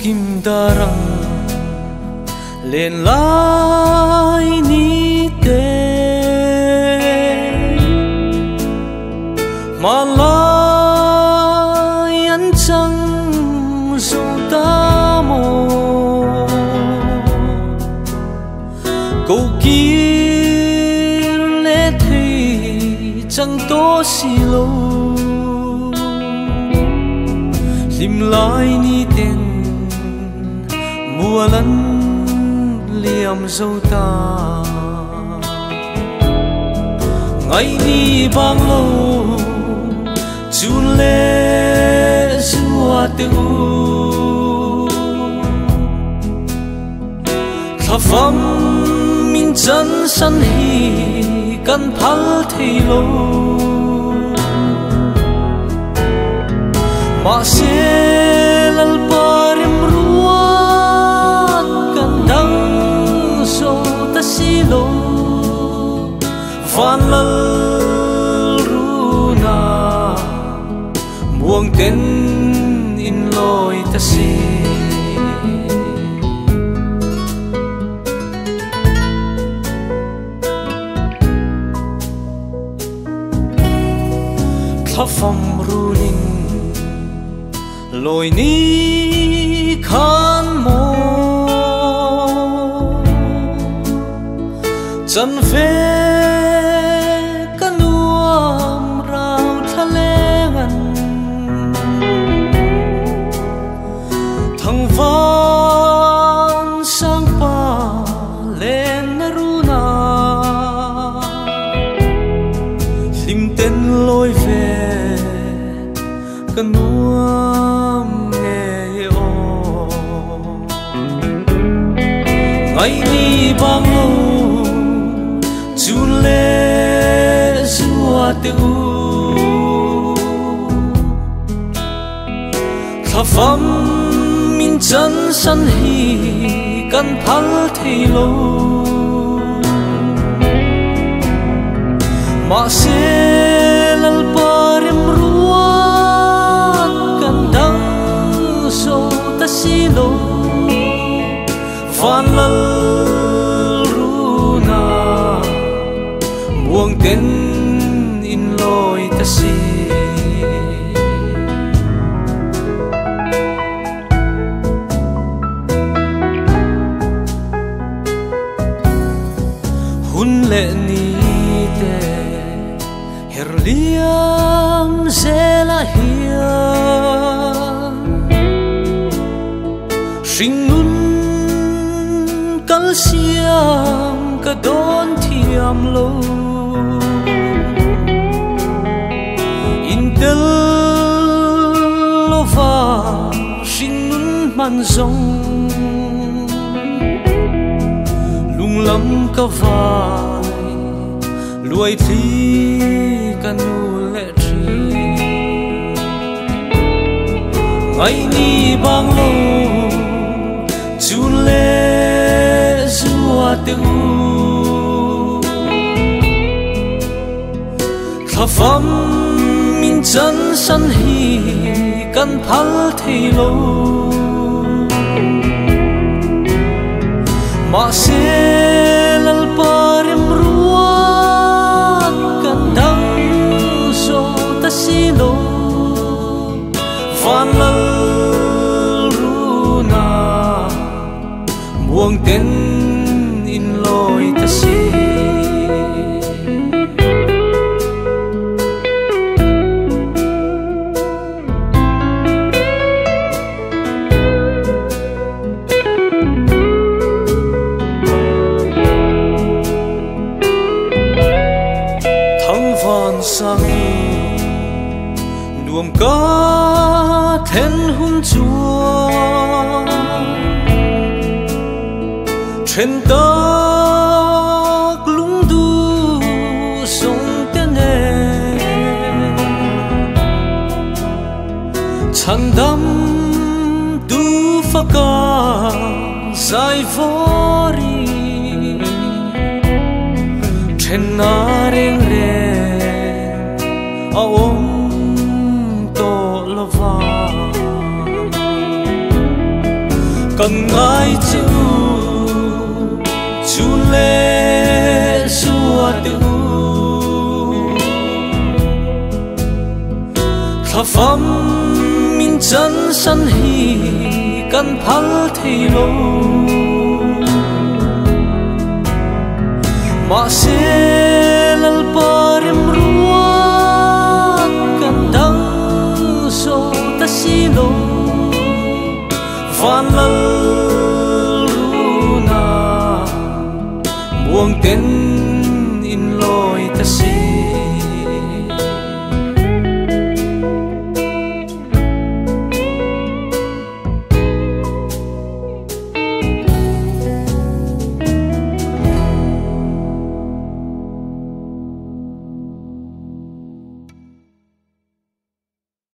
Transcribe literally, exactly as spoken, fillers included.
kim darang len lai ni te malai an chang zo ta mo câu kia lệ thì chẳng to xì lâu lim lai ni tên mùa lân liam dâu ta ngày ni bang lâu chun lệ zua tiêu thà pham min chân san hi kan phal thei lo ma se lal parim ruat kan dang so ta si lo van lal runa buông tên in loi ta si thafam runin loi ni khan mo chân ve kanuam rau thalengan thang van sang pa len naruna lim ten loi ve kanuam nghe o ngày ni bang lo chun lệ zua tiêu thà pham min chân san hi kan phal thei lo ma se lal parim ruat kan dang so ta si lo van lal runa buông tên in loi ta si hun lệ ni te her liam zela hiam sing nun kal siam ka don thiam lo in tel lova sing nun man zong lung lam ka vai luai thi kanu le tri ngày ni bang lo chun le zua tiêu thà pham min chân san hi kan phal thei lo ma se lal parim ruat kan dang so ta si lo van lal runa buông tên in loi ta si sang nuông cá then hun chúa trên tóc lung du sông tên em chăn đắm tu pha ca dài vori trên na reng reng a om to lova cần ai chịu chú lê xua tự thà phẩm min chân sân hi cần phal thì lô mà sẽ lal parim ruat cần đắng so ta si lô van lal